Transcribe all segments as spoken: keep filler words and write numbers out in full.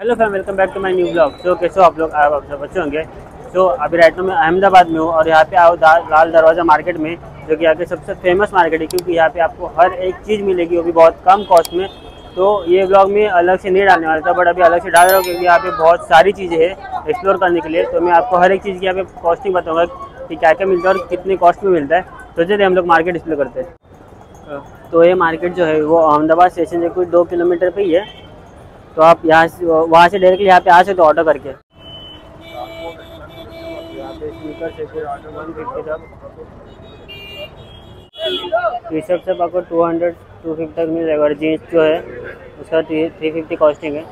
Hello fam, welcome back to my new blog. So कैसे हो आप लोग? आप सब अच्छे होंगे। सो so, अभी राइट में अहमदाबाद में हूँ और यहाँ पे आओ लाल दरवाज़ा मार्केट में, जो कि यहाँ पे सबसे फेमस मार्केट है, क्योंकि यहाँ पे आपको हर एक चीज़ मिलेगी, वो भी बहुत कम कॉस्ट में। तो ये ब्लॉग में अलग से नहीं डालने वाला था, बट अभी अलग से डाल रहा हूँ, क्योंकि यहाँ पे बहुत सारी चीज़ें हैं एक्सप्लोर करने के लिए। तो मैं आपको हर एक चीज़ की यहाँ पे कॉस्टिंग बताऊँगा कि क्या क्या मिलता है और कितने कॉस्ट में मिलता है। तो चलिए हम लोग मार्केट एक्सप्लोर करते हैं। तो ये मार्केट जो है वो अहमदाबाद स्टेशन से कुछ दो किलोमीटर पे ही है। तो आप यहाँ से वहाँ से डायरेक्टली यहाँ पे आ सकते हो ऑटो करके। यहाँ पे स्नीकर से वन फिफ्टी तक, टी शर्ट सब आपको टू हंड्रेड टू फिफ्टी तक मिल जाएगा, और जीन्स जो है उसका थ्री थ्री फिफ्टी कॉस्टिंग है।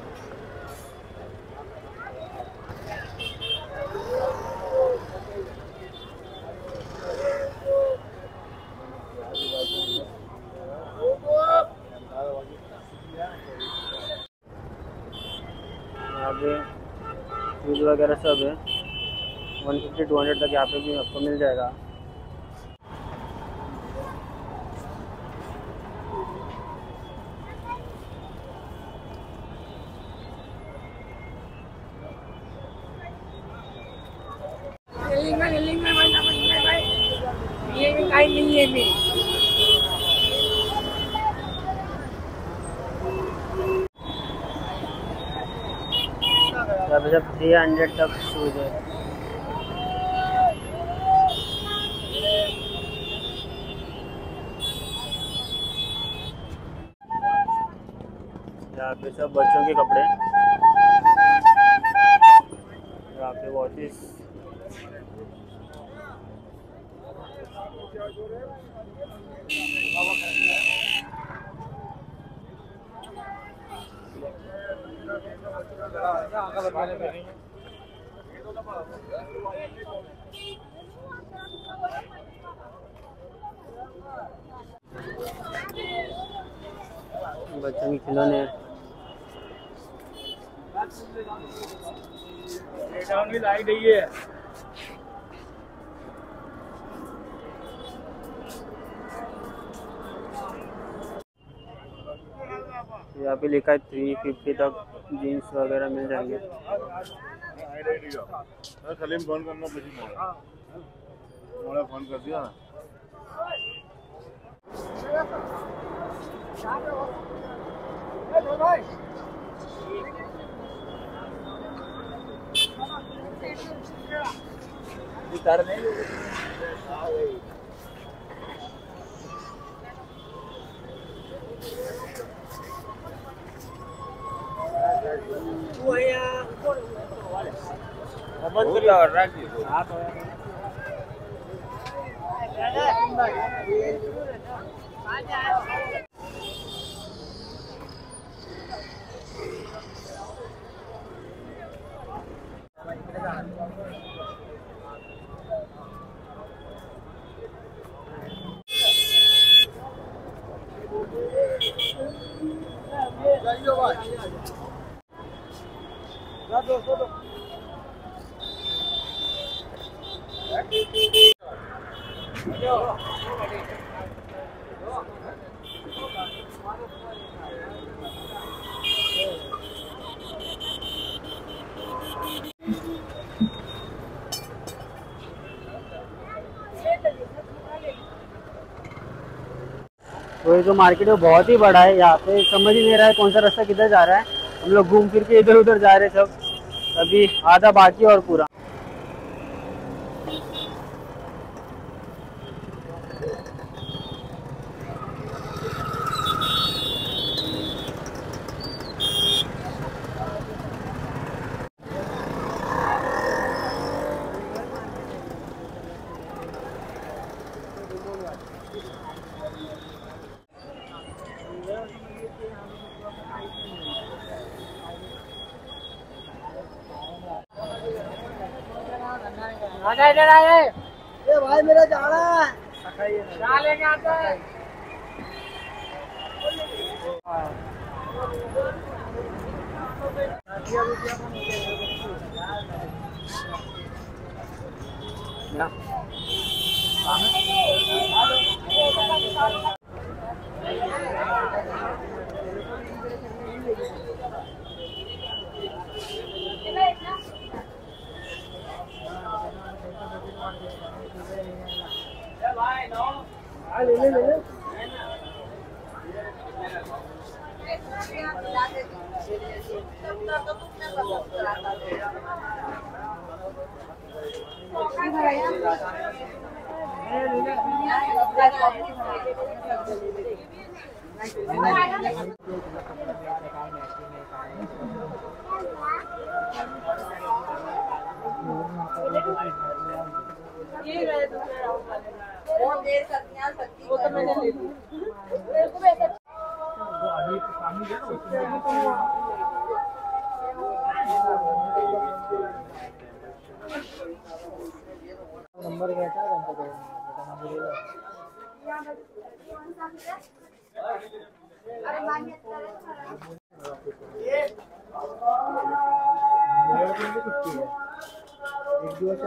यहाँ पे शूज़ वगैरह सब है, वन फिफ्टी टू हंड्रेड तक यहाँ पे भी आपको मिल जाएगा। यहाँ पे सब थ्री हंड्रेड तक शूज़ है। यहाँ पे सब बच्चों के कपड़े, यहाँ पे वॉचेस, बच्चों के खिलौने। लाइट है। यहाँ पे लिखा है थ्री फिफ्टी तक जीन्स वगैरह मिल जाएंगे। सलीम फोन करना फोन कर दिया। तो ये जो मार्केट है बहुत ही बड़ा है, यहाँ पे समझ ही नहीं रहा है कौन सा रास्ता किधर जा रहा है। हम लोग घूम फिर के इधर उधर जा रहे हैं सब, अभी आधा बाकी और पूरा। इधर आए, ये भाई मेरा जा रहा है, क्या लेके आता है? नंबर घ्यायचा एक दिवस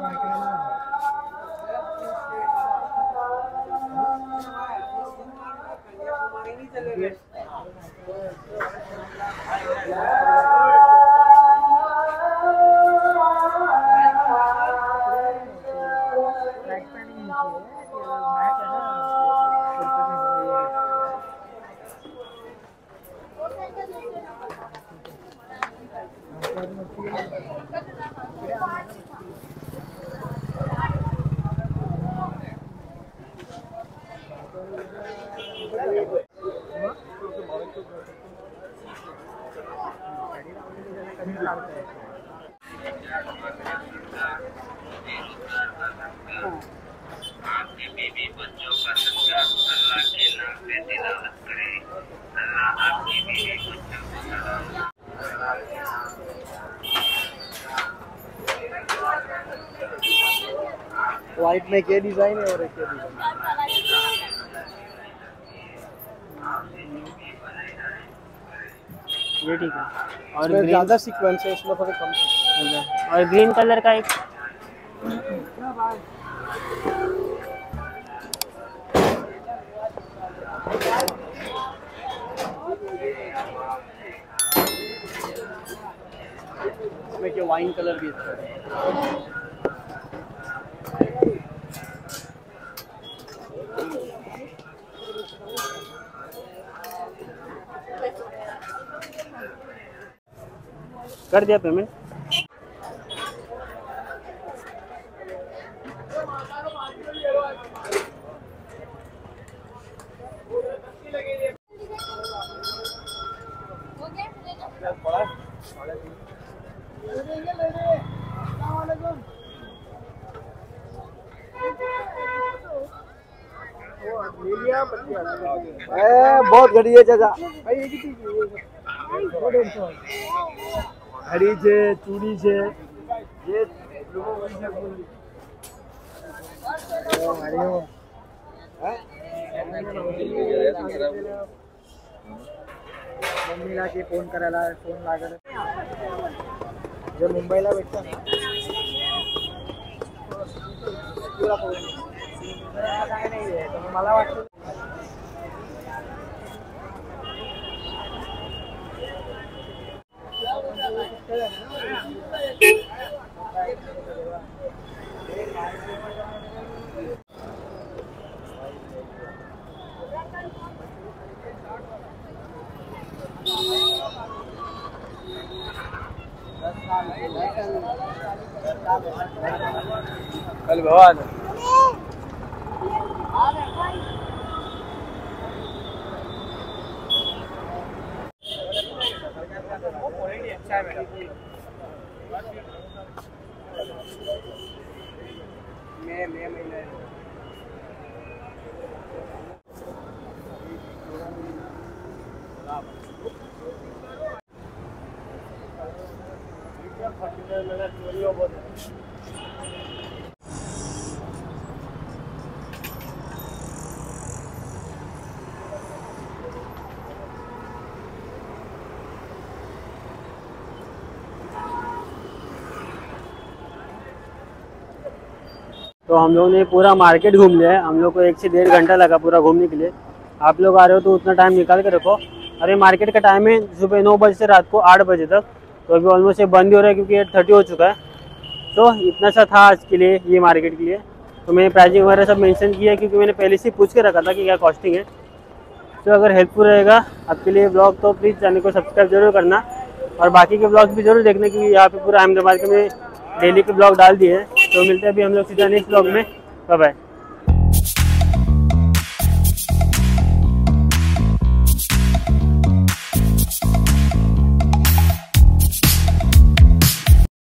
आपके बीवी बच्चों का सच्चा अल्लाह के नाम पे तिलावत करे। अल्लाह आपकी बीवी बच्चों को व्हाइट में क्या डिजाइन है और एक क्या डिजाइन ये ठीक है। और इसमें ज्यादा सीक्वेंस है, इसमें थोड़ा कम है। और ग्रीन कलर का एक इसमें क्या वाइन कलर भी अच्छा है। कर दिया पेमेंट। बहुत घड़ी है चाचा घड़ी છે ચૂડી છે જે मम्मीला की फोन करायला फोन लागत जे मुंबईला भेटतं काय नाही आहे तर मला वाटतं कल भगवान अच्छा है मैडम मैं मैं महीना तो हम लोगों ने पूरा मार्केट घूम लिया है। हम लोग को एक से डेढ़ घंटा लगा पूरा घूमने के लिए। आप लोग आ रहे हो तो उतना टाइम निकाल के रखो। अरे मार्केट का टाइम है सुबह नौ बजे से रात को आठ बजे तक, तो अभी ऑलमोस्ट ये बंद ही हो रहा है क्योंकि एट थर्टी हो चुका है। तो इतना सा था आज के लिए ये मार्केट के लिए। तो मैंने प्राइसिंग वगैरह सब मेंशन किया है क्योंकि मैंने पहले से पूछ के रखा था कि क्या कॉस्टिंग है। तो अगर हेल्पफुल रहेगा आपके लिए ब्लॉग तो प्लीज़ चैनल को सब्सक्राइब जरूर करना और बाकी के ब्लॉग भी जरूर देखने, क्योंकि यहाँ पे पूरा अहमदाबाद के में डेली के ब्लॉग डाल दिए हैं। तो मिलते हैं अभी हम लोग सीधा नेक्स्ट ब्लॉग में। Bye bye.